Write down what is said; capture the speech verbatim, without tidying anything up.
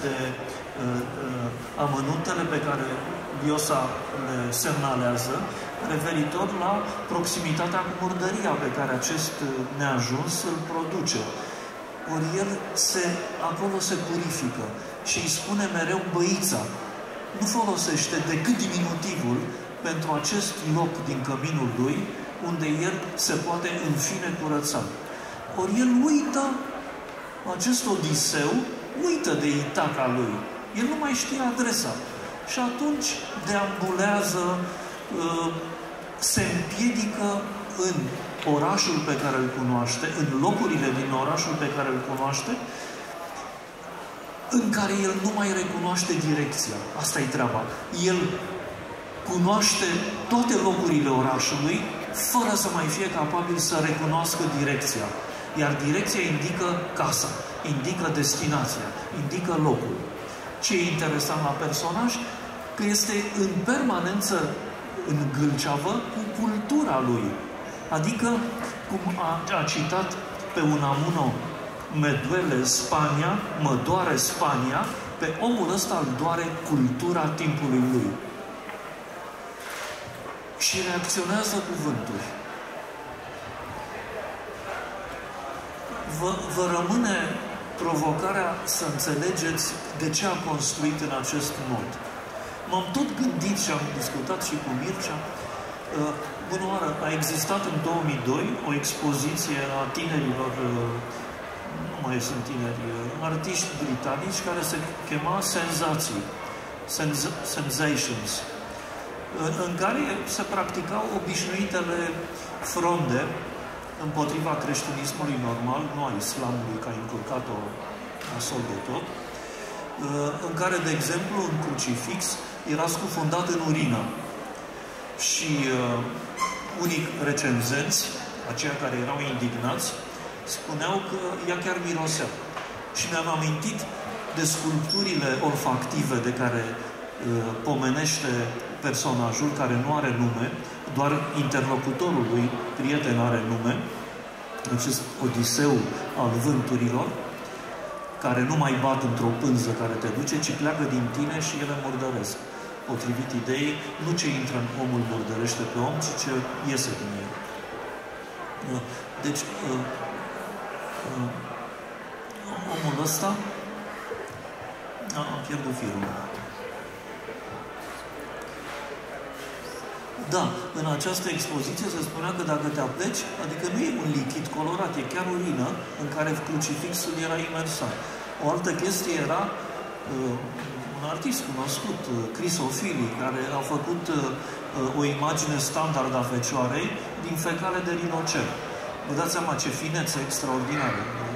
de uh, uh, amănuntele pe care Viosa le semnalează, referitor la proximitatea cu murdăria pe care acest neajuns îl produce. Ori el se, acolo se purifică și îi spune mereu băița. Nu folosește decât diminutivul pentru acest loc din căminul lui, unde el se poate în fine curăța. Ori el uită, acest Odiseu, uită de Itaca lui. El nu mai știe adresa. Și atunci deambulează, se împiedică în orașul pe care îl cunoaște, în locurile din orașul pe care îl cunoaște, în care el nu mai recunoaște direcția. Asta e treaba. El cunoaște toate locurile orașului, fără să mai fie capabil să recunoască direcția. Iar direcția indică casa, indică destinația, indică locul. Ce e interesant la personaj? Că este în permanență în gâlceavă cu cultura lui. Adică, cum a, a citat pe Unamuno, me duele Spania, mă doare Spania, pe omul ăsta îl doare cultura timpului lui. Și reacționează cuvânturi. Vă, vă rămâne provocarea să înțelegeți de ce a construit în acest mod. M-am tot gândit și am discutat și cu Mircea. Bună oară, a existat în două mii doi o expoziție a tinerilor, nu mai sunt tineri, artiști britanici, care se chema Senzații, Senz Sensations, în care se practicau obișnuitele fronde împotriva creștinismului normal, nu a islamului, că a inculcat-o nasol de tot, în care, de exemplu, un crucifix era scufundat în urină. Și uh, unii recenzenți, aceia care erau indignați, spuneau că ea chiar mirosea. Și mi-am amintit de sculpturile olfactive de care uh, pomenește personajul, care nu are nume, doar interlocutorul lui, prieten, are nume, acest Odiseu al vânturilor, care nu mai bat într-o pânză care te duce, ci pleacă din tine și ele murdăresc. Potrivit ideii, nu ce intră în omul murdărește pe om, ci ce iese din el. Deci, omul ăsta am pierdut firul. Da, în această expoziție se spunea că dacă te apleci, adică nu e un lichid colorat, e chiar urină în care crucifixul era imersat. O altă chestie era uh, un artist cunoscut, uh, Chris O'Feely, care a făcut uh, o imagine standard a Fecioarei din fecale de rinocer. Vă dați seama ce finețe extraordinară.